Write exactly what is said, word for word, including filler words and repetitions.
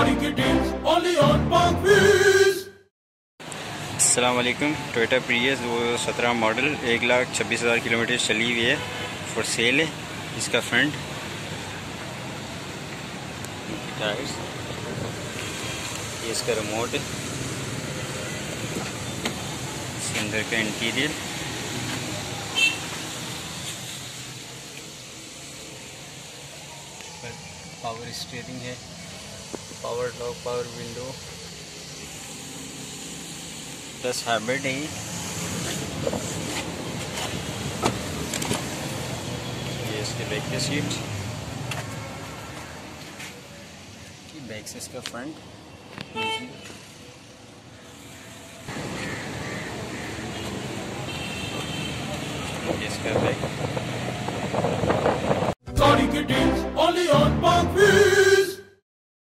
अस्सलाम वालेकुम। Toyota Prius वो सत्रह मॉडल एक लाख छब्बीस हज़ार किलोमीटर चली हुई है, फॉर सेल है। इसका फ्रंट टायर्स, ये इसका रिमोट है, इसके अंदर का इंटीरियर, पावर स्टीयरिंग है, power lock, power window, plus hybrid है। ये इसके बैक की सीट, बैक से इसका फ्रंट, ये इसका बैक।